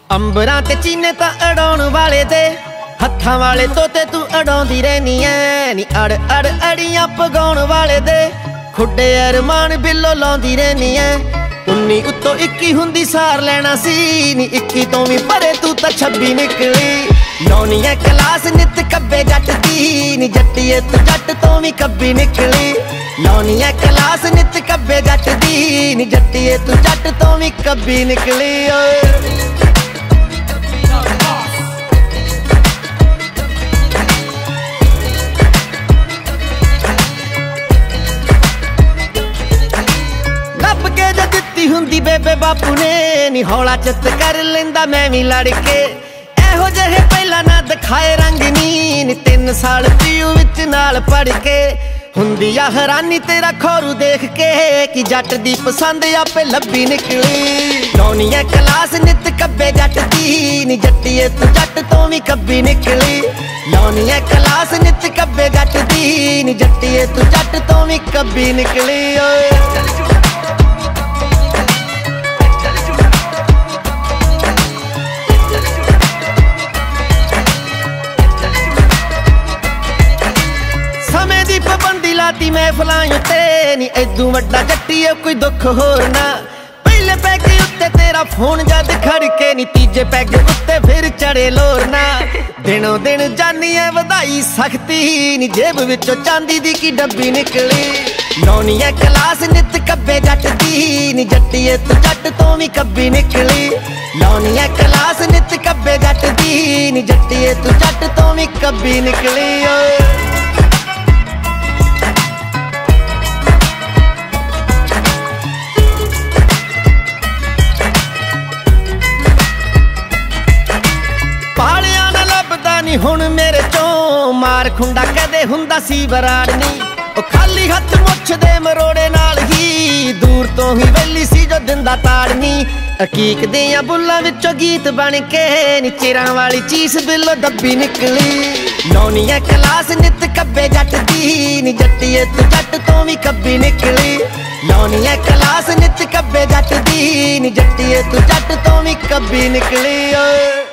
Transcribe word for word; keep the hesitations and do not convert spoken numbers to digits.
अंबरां ते चीने तां अड़ाउण वाले दे हत्थां वाले तोते तू अड़ाउंदी रहनी ऐ नी अड़ अड़ अड़ियां पगाउण वाले दे खुड्डे अरमान बिल्लो लाउंदी रहनी ऐ। उन्नी उत्तों इक्की हुंदी सार लेना सी नी इक्की तो भी परे तू तां छब्बी निकली। लाउनी ऐ क्लास नित कब्बे जट दी नी जट्टिए तू जट तो भी कब्बी निकली। लाउनी ऐ क्लास नित कब्बे जट दी नी जट्टिए तू जट तो भी कब्बी निकली। हुंदी बेबे बापू ने नी हौला चित कर लेंदा मैं भी लड़के एहो जहे पहला ना दिखाए रंग नी नी तीन साल पीयू विच नाल पढ़ के हुंदी आ हैरानी तेरा खोरू देख के कि जट दी पसंद आपे लब्बी निकली। लाउनी ऐ क्लास नित कब्बे जट दी नी जट्टिए तू जट तो भी कब्बी निकली। लाउनी ऐ क्लास नित कब्बे जट दी नी जट्टिए तू जट तो भी कब्बी निकली। पाबंदी लाती महफिलां उत्ते नी ऐदू वड्डा जट्टीए कोई दुख होर ना। पहले पैग उत्ते तेरा फोन जद खड़के नी तीजे पैग उत्ते फिर चढ़े लोर ना। दिनों दिन जानी है वधाई सख्ती नी जेब विचों चांदी दी की डब्बी निकली। लाउनी ऐ क्लास नित कब्बे जट दी नी जट्टिए तू जट तो भी कब्बी निकली। लाउनी ऐ क्लास नित कब्बे जट दी नी जट्टिए तू जट तो भी कब्बी निकली। हुण मेरे चों मार खुंडा कदे हुंदा सी बराड़ नी ओ खाली हथ मुछ दे मरोड़े नाल ही दूर तो ही वेली सी जो दिंदा ताड़ नी। अकीक दियां बुल्लां विचों गीत बन के नी चिरां वाली चीस बिल्लो दब्बी निकली। लाउनी ऐ क्लास नित कब्बे जट दी नी जट्टिए तू जट तो भी कब्बी निकली। लाउनी ऐ क्लास नित कब्बे जट दी नी जट्टिए तू जट तो भी कब्बी निकली।